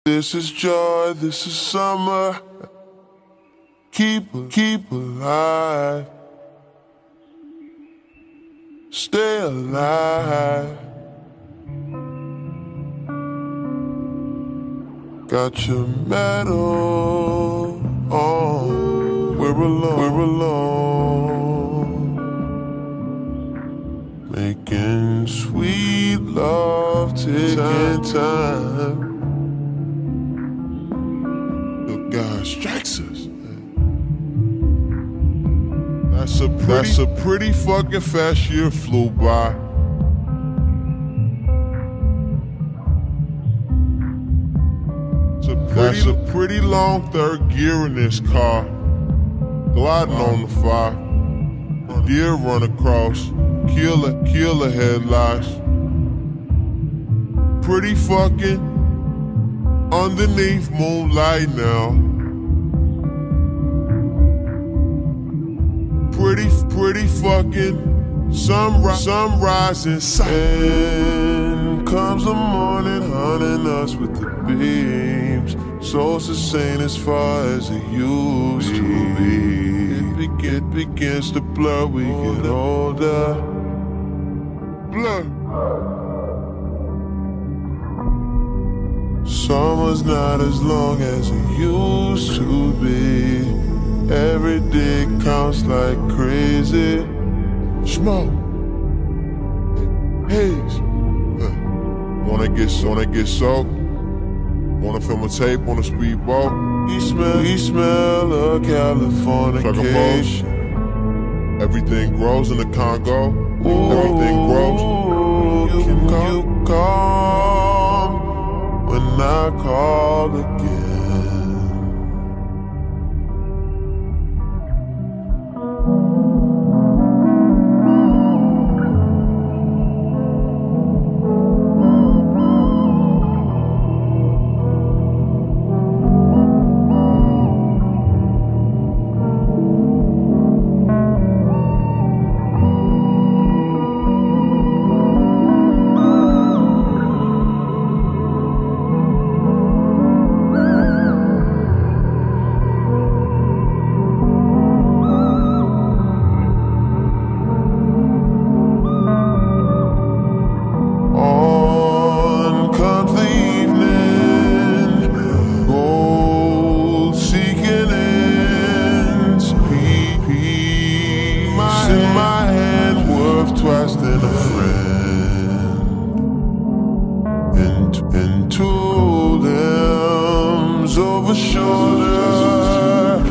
This is joy, this is summer. Keep alive. Stay alive. Got your medal on. We're alone. Making sweet love, taking time. God strikes us. That's a pretty fucking fast year flew by. That's a pretty long third gear in this car. Gliding on the fire. Deer run across. Killer headlights. Pretty fucking underneath moonlight now. Pretty fucking sunrise in sight. And comes the morning, hunting us with the beams. Souls the same as far as it used to be. It begins to blur, we get older. Blur. Summer's not as long as it used to be. Every day counts like crazy. Smoke, haze. Wanna get soaked? Wanna film a tape on a speedboat? He smell of Californication. Everything grows in the Congo. Everything grows. You come when I call again. Twice than a friend, and two limbs over shoulder,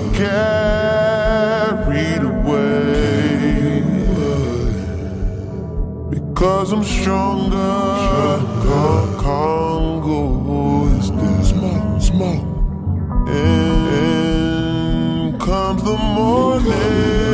carried away, because I'm stronger. Congo is dead. Smoke. And comes the morning.